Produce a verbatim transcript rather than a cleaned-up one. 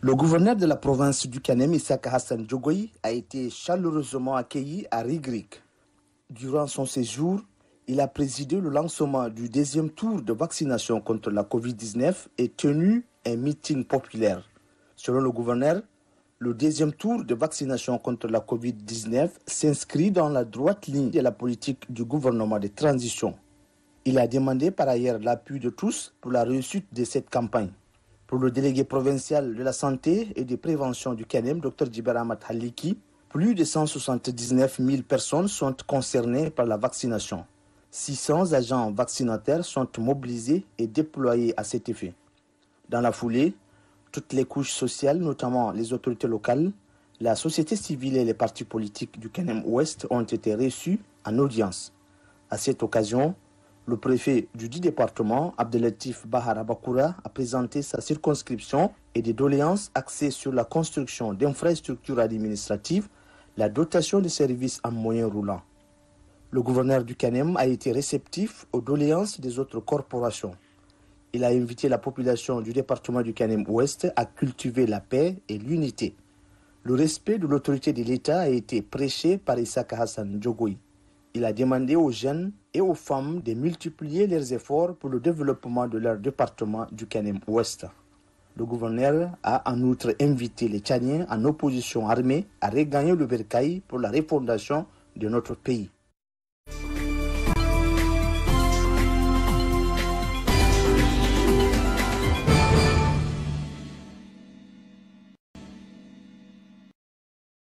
Le gouverneur de la province du Kanem, Isaka Hassan Djogoy, a été chaleureusement accueilli à Rigrik. Durant son séjour, il a présidé le lancement du deuxième tour de vaccination contre la covid dix-neuf et tenu un meeting populaire. Selon le gouverneur, le deuxième tour de vaccination contre la covid dix-neuf s'inscrit dans la droite ligne de la politique du gouvernement de transition. Il a demandé par ailleurs l'appui de tous pour la réussite de cette campagne. Pour le délégué provincial de la santé et de prévention du Kanem, Dr Djiber Ahmad Haliki, plus de cent soixante-dix-neuf mille personnes sont concernées par la vaccination. six cents agents vaccinataires sont mobilisés et déployés à cet effet. Dans la foulée, toutes les couches sociales, notamment les autorités locales, la société civile et les partis politiques du Kanem Ouest ont été reçus en audience. À cette occasion, le préfet du dit département, Abdelatif Bahara Bakoura, a présenté sa circonscription et des doléances axées sur la construction d'infrastructures administratives, la dotation de services en moyens roulants. Le gouverneur du Kanem a été réceptif aux doléances des autres corporations. Il a invité la population du département du Kanem Ouest à cultiver la paix et l'unité. Le respect de l'autorité de l'État a été prêché par Isaka Hassan Djogoy. Il a demandé aux jeunes et aux femmes de multiplier leurs efforts pour le développement de leur département du Kanem Ouest. Le gouverneur a en outre invité les Tchadiens en opposition armée à regagner le bercail pour la refondation de notre pays.